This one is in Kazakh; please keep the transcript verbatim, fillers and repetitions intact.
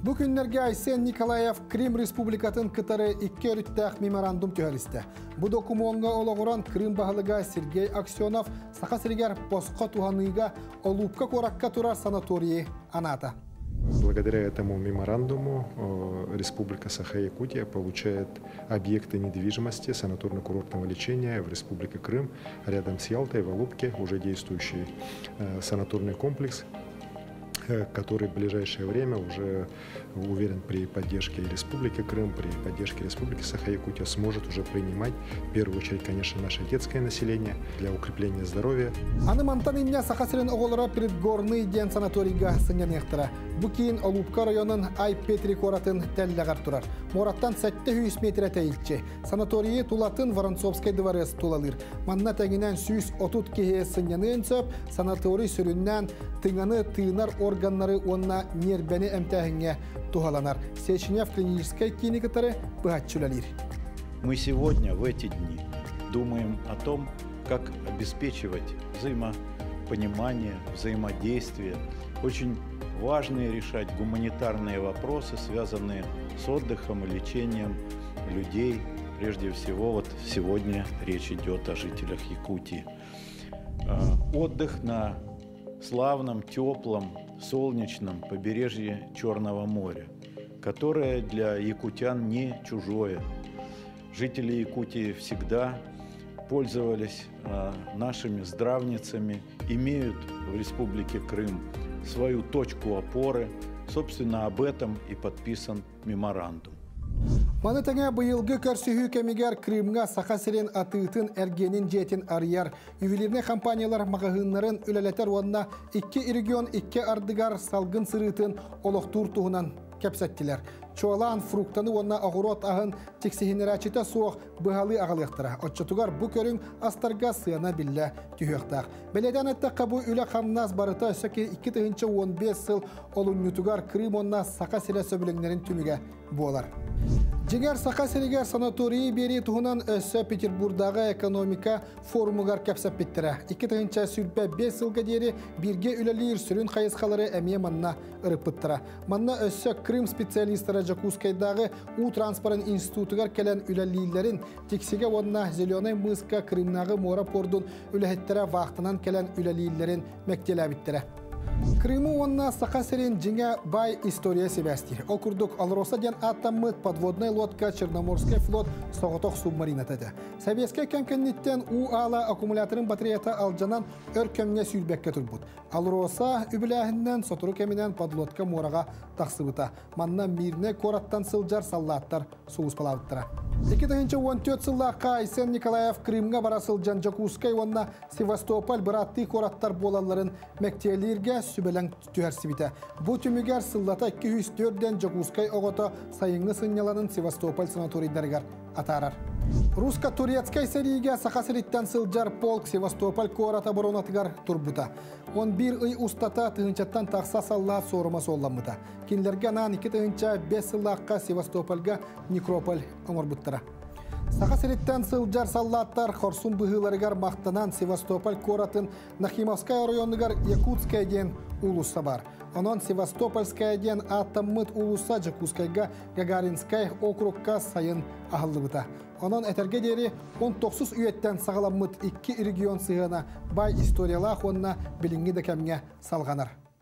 Bu günlerge Aysen Nikolayev Krim Respublikatın kıtarı iki örüttəq memorandum tühəlistə. Bu dokumonga olağıran Krim bahalıga Sergey Aksyonov saqa sirger posqa tuhanıga olupka korakka turar sanatoriyi anata. Благодаря этому меморандуму Республика Саха-Якутия получает объекты недвижимости санаторно-курортного лечения в Республике Крым, рядом с Ялтой, в Алупке, уже действующий санаторный комплекс, который в ближайшее время уже, уверен, при поддержке Республики Крым, при поддержке Республики Саха-Якутия сможет уже принимать, в первую очередь, конечно, наше детское население для укрепления здоровья. Анымантан имня Сахасырын оғылыра предгорный ден санаторийга сынyan ектіра. Букин Алупка районын Ай-Петри коратын тәлләғар турар. Мораттан сәтті хүйіс метрі тәйілче. Санатории тулатын Воронцовскай дыварыз тулалыр. Манна тәңінен сүйіс отут кеге сыняны өнсөп, санаторий сүріннен тыңаны тыынар органнары онна нербәні әмтәхінге тухаланар. Сеченев клинической клиникатары бұхатчулалыр. Мы сегодня, в эти дни, думаем о том, как обеспечивать взаимопонимание, взаимодействие. Очень важно решать гуманитарные вопросы, связанные с отдыхом и лечением людей. Прежде всего, вот сегодня речь идет о жителях Якутии. Отдых на славном, теплом, солнечном побережье Черного моря, которое для якутян не чужое. Жители Якутии всегда пользовались нашими здравницами, имеют в Республике Крым свою точку опоры. Собственно, об этом и подписан меморандум. Маны тәңе бұйылғы көрсіхі кәмегер Крымға сақа сирен атыытын әргенін жетін арияр. Ювелирне компаниялар мағығынларын үләлетер онына икки регион икки ардыгар салгын сырытын олықтур туғынан кәпсәттілер. Чуалан фруктаны онына ағырот ағын тексихинерачыта соқ бұғалы ағылықтыра. Отчатугар бұ көрің астарға сыяна білі түйіқтақ. Бәледен әтті қабу үлі қамназ барыта сөке икки тығынчы он бес сыл олын нүтугар Крым онына сақа сире сөбіліңлерін түміге болар. Жегер сақа сирегер санатории бері туғынан өссі Петербурдағы экономика форумығар кәпсәп беттірі. Икки тығынча сүрпә бес сылға дері бірге үлелер сүрін қайысқалары әмие манна ұрыппыттыра. Манна өссі Крым специалистері Жакускайдағы У-транспорын институтығар кәлін үлелейлерін тексеге онына Зеленый мысқа Крымнағы мора пордun үләхеттері вақтынан кәлін үлелейлерін мәктелі біттірі. Крыму онна сақа сирен жеңе бай история себәсті. Окурдук Алроса ден аттаммыт подводной лодка Черноморский флот соғытоқ субмаринатады. Советский кәмкеннеттен У-ала аккумуляторын батареята алжанан өр көмне сүйілбәкке тұрбыд. Алроса үбіләхіннен сотыру кәменен подлодка мораға тақсыбыта. Манна мирне кораттан сылжар саллаттар соғыз палавыттыра. икки тысячи он төрт сыллаққа Айсен Николаев Крымға барасыл Жан Жакускай онна Севастополь бұратты кораттар болаларын мәктелерге сүбелен түәрсібіті. Бұ түмігер сыллата икки жүз төрттен Жакускай оғыта сайыңы сыняланын Севастополь санаторийдергер атарар. Русско-турецкай сериге сақасыриттен сылжар полк Севастополь кората боронатығар турбута. он бир ый устата тығынчаттан тақса салла сорыма солламыта. Кинлерге нан икки тығынча бес сыллаққа Севастопольга Некрополь оңырбыттыра. Сақасыриттен сылжар саллаттар Хорсун бұғыларығар мақтанан Севастополь коратын Нахимовскай районыгар Якутскай ден улуса бар. Онон Севастопольскай ден аттаммыт улуса Жакускайга Гагаринскай округка сайын ағылыбыта. Онон әтерге дері он тоғыз үйеттен сағаламмыт икки регион сығына бай историялақ онына білінгі дәкәмге салғанар.